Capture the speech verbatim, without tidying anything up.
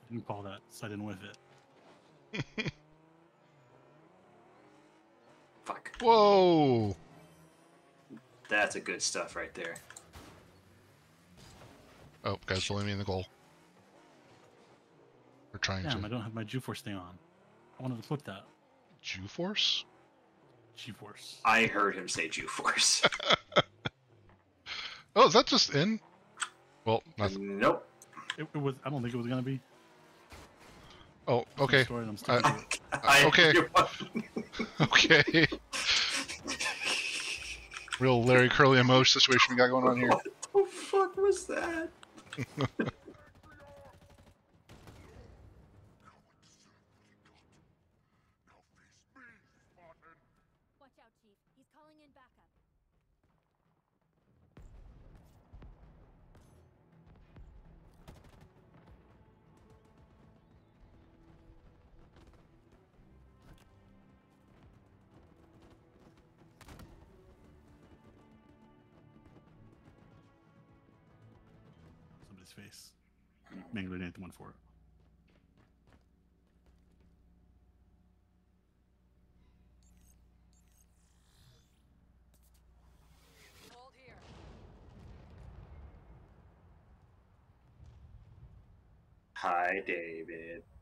Didn't call that, so I didn't whiff it. Fuck. Whoa! That's a good stuff right there. Oh, guys, pulling me in the goal. We're trying Damn, to. I don't have my G-Force thing on. I wanted to flip that. G-Force? G-Force. I heard him say G-Force. Oh, is that just in? Well, nothing. Nope. It, it was. I don't think it was gonna be. Oh, That's my okay. story, and I'm sticking Uh, to it. I, okay. Okay. Real Larry Curly and Moe situation we got going on here. What the fuck was that? Watch out, Chief. He's calling in backup. Somebody's face. Mangled anything one for it. Hold here. Hi, David.